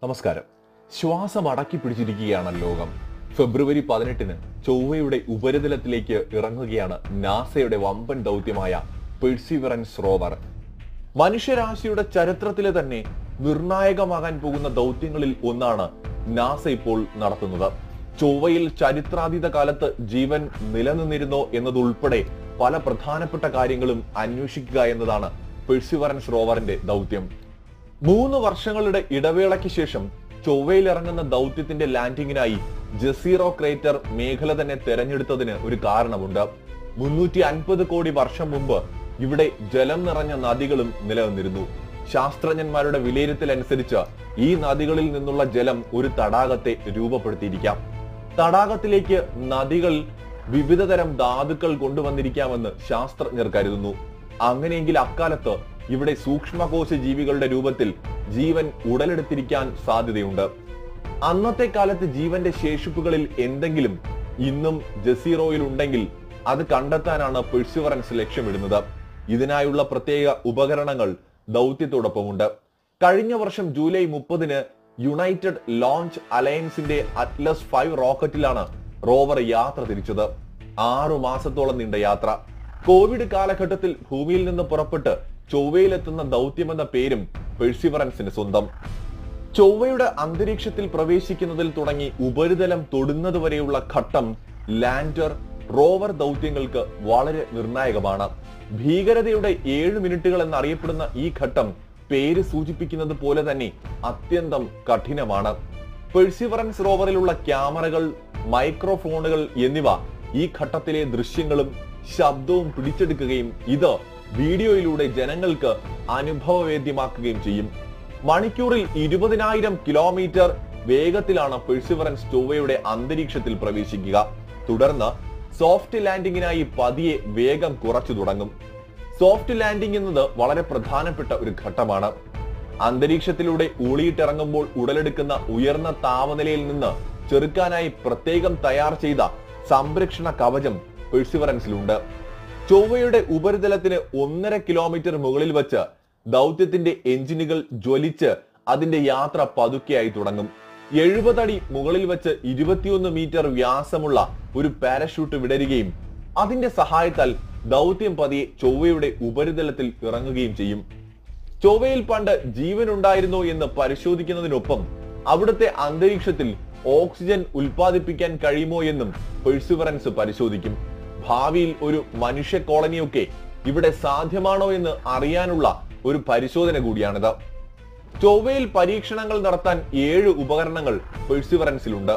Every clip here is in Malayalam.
നമസ്കാരം. ശ്വാസം അടക്കി പിടിച്ചിരിക്കുകയാണ് ലോകം. ഫെബ്രുവരി 18-ന് ചൊവ്വയുടെ ഉപരിതലത്തിലേക്ക് ഇറങ്ങുകയാണ് നാസയുടെ വമ്പൻ ദൗത്യമായ പെർസിവറൻസ് റോവർ. മനുഷ്യരാശിയുടെ ചരിത്രത്തിലെ തന്നെ നിർണായകമാകാൻ പോകുന്ന ദൗത്യങ്ങളിൽ ഒന്നാണ് നാസ ഇപ്പോൾ നടത്തുന്നത്. ചൊവ്വയിൽ ചരിത്രാതീത കാലത്ത് ജീവൻ നിലനിന്നിരുന്നോ എന്നതുൾപ്പെടെ പല പ്രധാനപ്പെട്ട കാര്യങ്ങളും അന്വേഷിക്കുക എന്നതാണ് പെർസിവറൻസ് റോവറിന്റെ ദൗത്യം. 3 വർഷങ്ങളുടെ ഇടവേളയ്ക്ക് ശേഷം ചൊവ്വയിൽ ഇറങ്ങുന്ന ദൗത്യത്തിന്റെ ലാൻഡിങ്ങിനായി ജസീറോ ക്രേറ്റർ മേഖല തന്നെ തെരഞ്ഞെടുത്തതിന് ഒരു കാരണമുണ്ട്. 350 കോടി വർഷം മുമ്പ് ഇവിടെ ജലം നിറഞ്ഞ നദികളും നിലനിന്നിരുന്നു. ശാസ്ത്രജ്ഞന്മാരുടെ വിലയിരുത്തൽ അനുസരിച്ച് ഈ നദികളിൽ നിന്നുള്ള ജലം ഒരു തടാകത്തെ രൂപപ്പെടുത്തിയിരിക്കാം. തടാകത്തിലേക്ക് നദികൾ വിവിധതരം ധാതുക്കൾ കൊണ്ടുവന്നിരിക്കാമെന്ന് ശാസ്ത്രജ്ഞർ കരുതുന്നു. അങ്ങനെയെങ്കിൽ അക്കാലത്ത് ഇവിടെ സൂക്ഷ്മകോശ ജീവികളുടെ രൂപത്തിൽ ജീവൻ ഉടലെടുത്തിരിക്കാൻ സാധ്യതയുണ്ട്. അന്നത്തെ കാലത്ത് ജീവന്റെ ശേഷിപ്പുകളിൽ എന്തെങ്കിലും ഇന്നും ജസീറോയിൽ ഉണ്ടെങ്കിൽ അത് കണ്ടെത്താനാണ് പെർസിവറൻസ് ലക്ഷ്യമിടുന്നത്. ഇതിനായുള്ള പ്രത്യേക ഉപകരണങ്ങൾ ദൗത്യത്തോടൊപ്പമുണ്ട്. കഴിഞ്ഞ വർഷം ജൂലൈ 30-ന് യുണൈറ്റഡ് ലോഞ്ച് അലയൻസിന്റെ അറ്റ്ലസ് 5 റോക്കറ്റിലാണ് റോവർ യാത്ര തിരിച്ചത്. 6 മാസത്തോളം നീണ്ട യാത്ര. കോവിഡ് കാലഘട്ടത്തിൽ ഭൂമിയിൽ നിന്ന് പുറപ്പെട്ട് ചൊവ്വയിലെത്തുന്ന ദൗത്യമെന്ന പേരും പെർസിവറൻസിന് സ്വന്തം. ചൊവ്വയുടെ അന്തരീക്ഷത്തിൽ പ്രവേശിക്കുന്നതിൽ തുടങ്ങി ഉപരിതലം തൊടുന്നത് വരെയുള്ള ഘട്ടം ലാൻഡർ റോവർ ദൗത്യങ്ങൾക്ക് വളരെ നിർണായകമാണ്. ഭീകരതയുടെ 7 മിനിറ്റുകൾ എന്നറിയപ്പെടുന്ന ഈ ഘട്ടം പേര് സൂചിപ്പിക്കുന്നത് പോലെ തന്നെ അത്യന്തം കഠിനമാണ്. പെർസിവറൻസ് റോവറിലുള്ള ക്യാമറകൾ, മൈക്രോഫോണുകൾ എന്നിവ ഈ ഘട്ടത്തിലെ ദൃശ്യങ്ങളും ശബ്ദവും പിടിച്ചെടുക്കുകയും ഇത് വീഡിയോയിലൂടെ ജനങ്ങൾക്ക് അനുഭവവേദ്യമാക്കുകയും ചെയ്യും. മണിക്കൂറിൽ 20,000 കിലോമീറ്റർ വേഗത്തിലാണ് പെർസിവറൻസ് ചൊവ്വയുടെ അന്തരീക്ഷത്തിൽ പ്രവേശിക്കുക. തുടർന്ന് സോഫ്റ്റ് ലാൻഡിങ്ങിനായി പതിയെ വേഗം കുറച്ചു തുടങ്ങും. സോഫ്റ്റ് ലാൻഡിംഗ് എന്നത് വളരെ പ്രധാനപ്പെട്ട ഒരു ഘട്ടമാണ്. അന്തരീക്ഷത്തിലൂടെ ഊളിയിട്ടിറങ്ങുമ്പോൾ ഉടലെടുക്കുന്ന ഉയർന്ന താപനിലയിൽ നിന്ന് ചെറുക്കാനായി പ്രത്യേകം തയ്യാർ ചെയ്ത സംരക്ഷണ കവചം പെർസിവറൻസിലുണ്ട്. ചൊവ്വയുടെ ഉപരിതലത്തിന് 1.5 കിലോമീറ്റർ മുകളിൽ വെച്ച് ദൗത്യത്തിന്റെ എഞ്ചിനുകൾ ജ്വലിച്ച് അതിന്റെ യാത്ര പതുക്കെയായി തുടങ്ങും. 70 അടി മുകളിൽ വെച്ച് 21 മീറ്റർ വ്യാസമുള്ള ഒരു പാരഷൂട്ട് വിടരുകയും അതിന്റെ സഹായത്താൽ ദൗത്യം പതിയെ ചൊവ്വയുടെ ഉപരിതലത്തിൽ ഇറങ്ങുകയും ചെയ്യും. ചൊവ്വയിൽ പണ്ട് ജീവൻ ഉണ്ടായിരുന്നോ എന്ന് പരിശോധിക്കുന്നതിനൊപ്പം അവിടുത്തെ അന്തരീക്ഷത്തിൽ ഓക്സിജൻ ഉൽപ്പാദിപ്പിക്കാൻ കഴിയുമോ എന്നും പെർസിവറൻസ് പരിശോധിക്കും. ഭാവിയിൽ ഒരു മനുഷ്യ കോളനിയൊക്കെ ഇവിടെ സാധ്യമാണോ എന്ന് അറിയാനുള്ള ഒരു പരിശോധന കൂടിയാണിത്. ചൊവ്വയിൽ പരീക്ഷണങ്ങൾ നടത്താൻ 7 ഉപകരണങ്ങൾ പെർസിവറൻസിലുണ്ട്.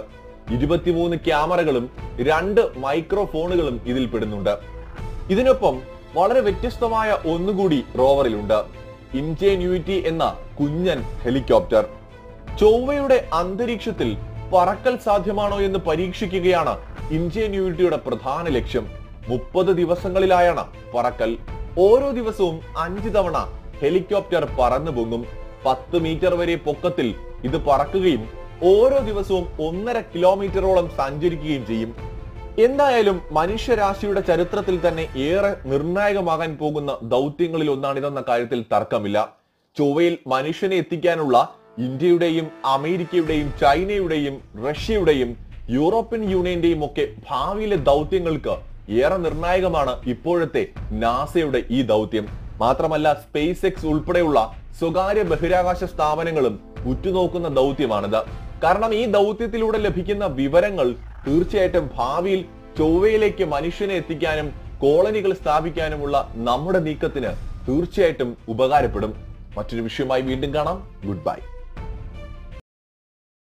23 ക്യാമറകളും 2 മൈക്രോഫോണുകളും ഇതിൽ പെടുന്നുണ്ട്. ഇതിനൊപ്പം വളരെ വ്യത്യസ്തമായ ഒന്നുകൂടി റോവറിലുണ്ട്. ഇൻജെന്യൂറ്റി എന്ന കുഞ്ഞൻ ഹെലികോപ്റ്റർ. ചൊവ്വയുടെ അന്തരീക്ഷത്തിൽ പറക്കൽ സാധ്യമാണോ എന്ന് പരീക്ഷിക്കുകയാണ് ഇൻജെന്യൂറ്റിയുടെ പ്രധാന ലക്ഷ്യം. 30 ദിവസങ്ങളിലായാണ് പറക്കൽ. ഓരോ ദിവസവും 5 തവണ ഹെലികോപ്റ്റർ പറന്നു പൊങ്ങും. 10 മീറ്റർ വരെ പൊക്കത്തിൽ ഇത് പറക്കുകയും ഓരോ ദിവസവും 1.5 കിലോമീറ്ററോളം സഞ്ചരിക്കുകയും ചെയ്യും. എന്തായാലും മനുഷ്യരാശിയുടെ ചരിത്രത്തിൽ തന്നെ ഏറെ നിർണായകമാകാൻ പോകുന്ന ദൗത്യങ്ങളിൽ ഒന്നാണിതെന്ന കാര്യത്തിൽ തർക്കമില്ല. ചൊവ്വയിൽ മനുഷ്യനെ എത്തിക്കാനുള്ള ഇന്ത്യയുടെയും അമേരിക്കയുടെയും ചൈനയുടെയും റഷ്യയുടെയും യൂറോപ്യൻ യൂണിയന്റെയും ഒക്കെ ഭാവിയിലെ ദൗത്യങ്ങൾക്ക് ഏറെ നിർണായകമാണ് ഇപ്പോഴത്തെ നാസയുടെ ഈ ദൗത്യം. മാത്രമല്ല സ്പേസ് എക്സ് ഉൾപ്പെടെയുള്ള സ്വകാര്യ ബഹിരാകാശ സ്ഥാപനങ്ങളും ഉറ്റുനോക്കുന്ന ദൗത്യമാണിത്. കാരണം ഈ ദൗത്യത്തിലൂടെ ലഭിക്കുന്ന വിവരങ്ങൾ തീർച്ചയായിട്ടും ഭാവിയിൽ ചൊവ്വയിലേക്ക് മനുഷ്യനെ എത്തിക്കാനും കോളനികൾ സ്ഥാപിക്കാനുമുള്ള നമ്മുടെ നീക്കത്തിന് തീർച്ചയായിട്ടും ഉപകാരപ്പെടും. മറ്റൊരു വിഷയമായി വീണ്ടും കാണാം. Good by.